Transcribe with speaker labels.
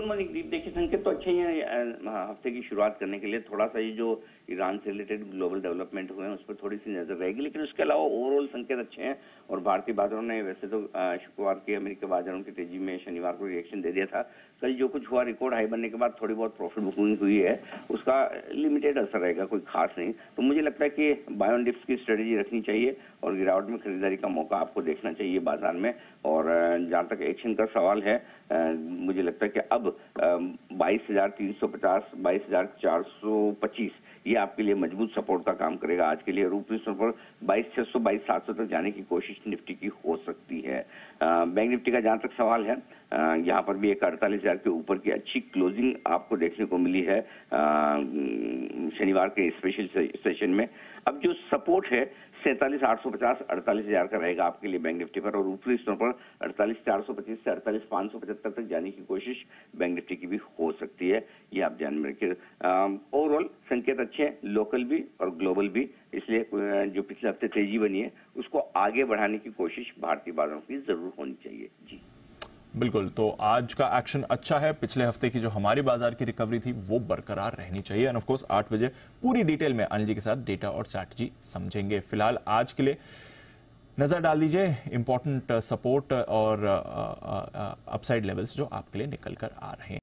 Speaker 1: Morning दीप, देखिए संकेत तो अच्छे ही हैं हफ्ते की शुरुआत करने के लिए। थोड़ा सा ये जो ईरान से रिलेटेड ग्लोबल डेवलपमेंट हुए हैं उस पर थोड़ी सी नजर रहेगी, लेकिन उसके अलावा ओवरऑल संकेत अच्छे हैं। और भारतीय बाजारों ने वैसे तो शुक्रवार के अमेरिकी बाजारों की तेजी में शनिवार को रिएक्शन दे दिया था। कल जो कुछ हुआ, रिकॉर्ड हाई बनने के बाद थोड़ी बहुत प्रॉफिट बुकिंग हुई है, उसका लिमिटेड असर रहेगा, कोई खास नहीं। तो मुझे लगता है कि बाय ऑन डिप्स की स्ट्रेटेजी रखनी चाहिए और गिरावट में खरीदारी का मौका आपको देखना चाहिए बाजार में। और जहां तक एक्शन का सवाल है, मुझे लगता है कि अब 22,350, 22,425 ये आपके लिए मजबूत सपोर्ट का काम करेगा आज के लिए। ऊपरी स्तर पर 22,600, 22,700 तक जाने की कोशिश निफ्टी की हो सकती है। बैंक निफ्टी का जहां तक सवाल है, यहाँ पर भी एक 48,000 के ऊपर की अच्छी क्लोजिंग आपको देखने को मिली है शनिवार के स्पेशल सेशन में। अब जो सपोर्ट है 47,850, 48,000 का रहेगा आपके लिए बैंक निफ्टी पर, और ऊपरी स्तर पर 48,425 से 48,575 तक जाने की कोशिश बैंक निफ्टी की भी हो सकती है। ये आप ध्यान में रखिए। ओवरऑल संकेत अच्छे हैं, लोकल भी और ग्लोबल भी, इसलिए जो पिछले हफ्ते तेजी बनी है उसको आगे बढ़ाने की कोशिश भारतीय बाजारों की जरूर होनी चाहिए। जी
Speaker 2: बिल्कुल, तो आज का एक्शन अच्छा है। पिछले हफ्ते की जो हमारी बाजार की रिकवरी थी वो बरकरार रहनी चाहिए। एंड ऑफ कोर्स 8 बजे पूरी डिटेल में अनिल जी के साथ डेटा और स्ट्रैटेजी समझेंगे। फिलहाल आज के लिए नजर डाल दीजिए इंपॉर्टेंट सपोर्ट और अपसाइड लेवल्स जो आपके लिए निकल कर आ रहे हैं।